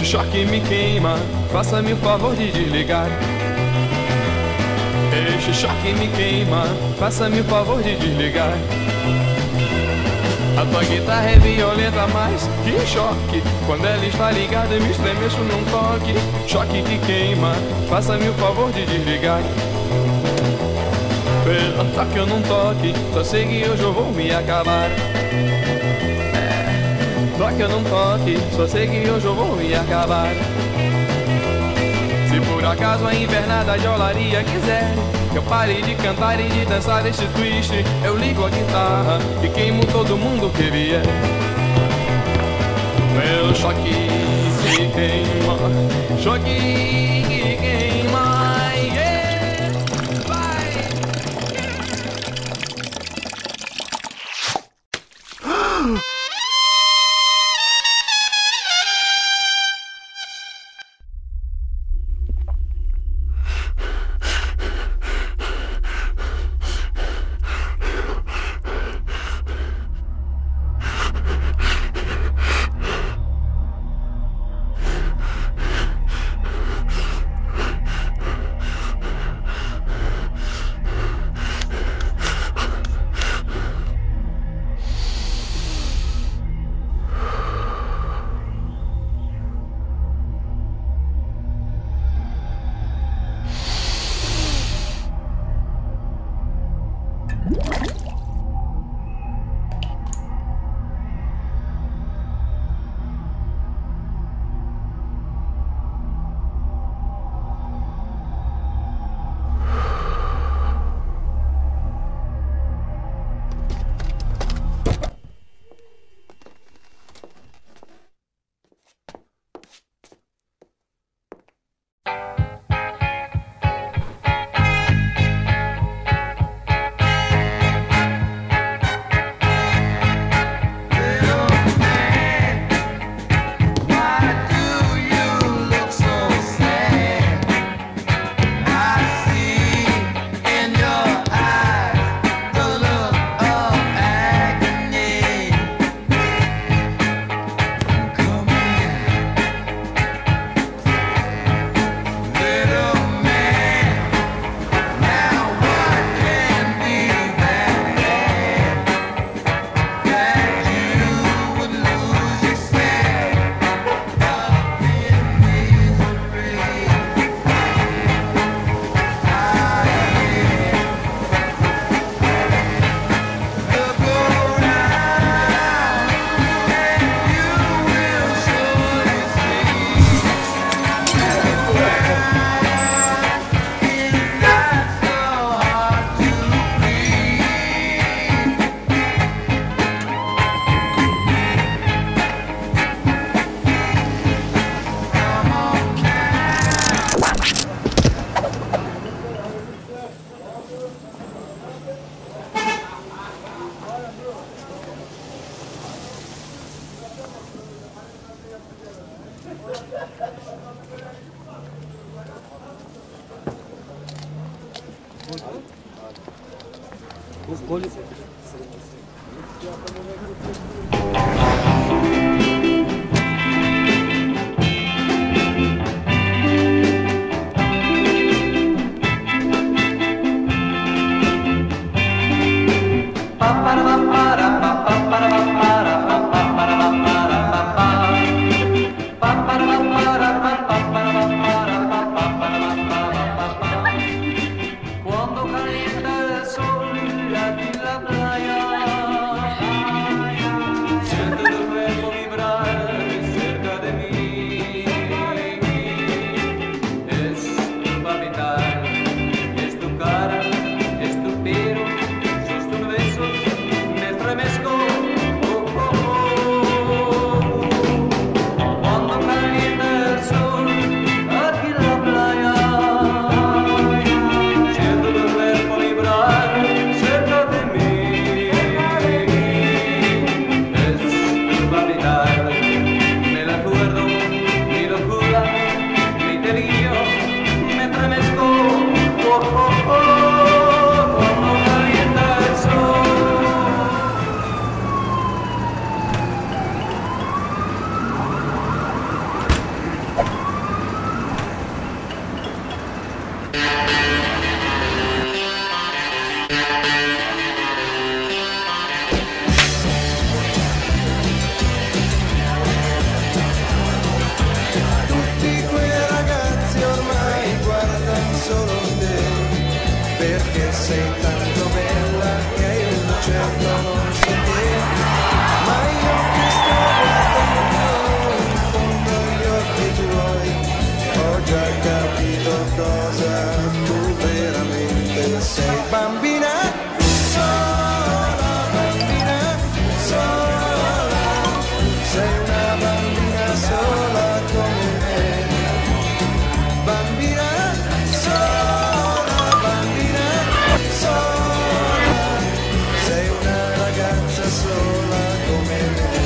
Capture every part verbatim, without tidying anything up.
choque me queima, faça-me o favor de desligar. Este choque me queima, faça-me o favor de desligar. A tua guitarra é violenta, mas que choque. Quando ela está ligada eu me estremeço num toque. Choque que queima, faça-me o favor de desligar. Pelo toque ou num toque, só sei que hoje eu vou me acabar. Toque ou não toque, só sei que hoje eu vou me acabar. Se por acaso a invernada de olaria quiser que eu pare de cantar e de dançar este twist, eu ligo a guitarra e queimo todo mundo que vier. Meu choque que queima, choque que queima, yeah, vai. Siento sei tanto bella che hai un certo non so che, ma io che sto guardando in fondo agli occhi tuoi ho già capito cosa tu veramente sei. Bambina sola, bambina sola, sei una bambina sola come me. Bambina sola, bambina sola, sei una ragazza sola come me.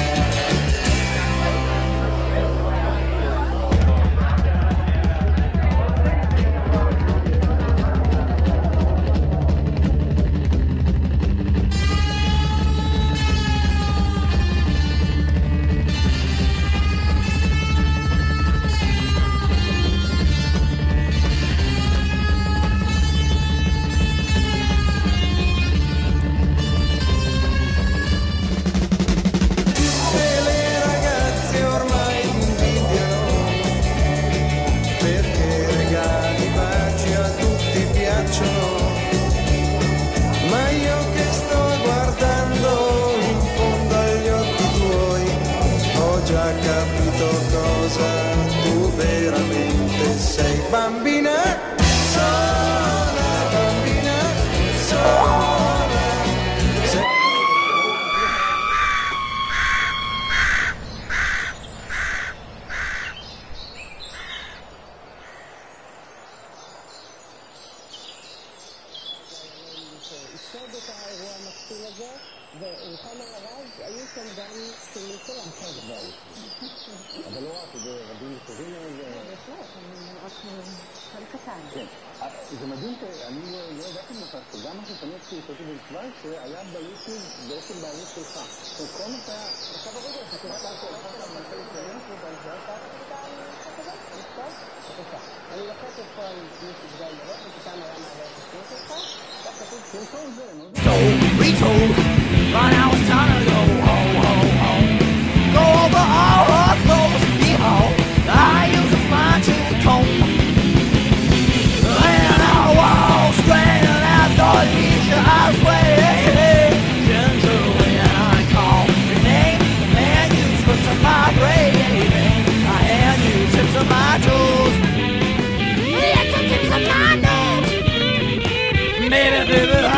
E le ragazze ormai ti invidiano perché regali baci a tutti piacciono, ma io che sto guardando in fondo agli occhi tuoi ho già capito cosa tu veramente sei. Bambina sola, bambina sola, sei. יסוד את האירוע המקסים הזה, ורוחמה הרב היו שם גם שהמליצו לעשות בית. אבל לא רק, זה רבים טובים זה... בהחלט, רק חלק קטן. כן, זה מדהים, אני לא ידעתי בכך, שגם מה שתמיד כשהייתי בן שבע עשרה היה ביוטיוב בעצם בערוץ שלך. זאת אומרת, כל מה שהיה... עכשיו הרגע, חקירת לעשות, אחר כך מנסה להתקיים פה, ואני חייב את הכתבה, לכתוב, בבקשה. אני לוחצת פה על מישהו גדול לראות, וכאן היה מעלה את השיר שלך, כך כתוב שיר טוב זה, נו? Told, retold, but now it's time to go home, home, home. Go over all her clothes, behold, I use a fine tooth comb. And I walk straight and I thought Alicia, I swear, gingerly and I call your name, and you slips on my brain, I hand you tips on my toes. Yeah, tips on my nose. Baby, baby,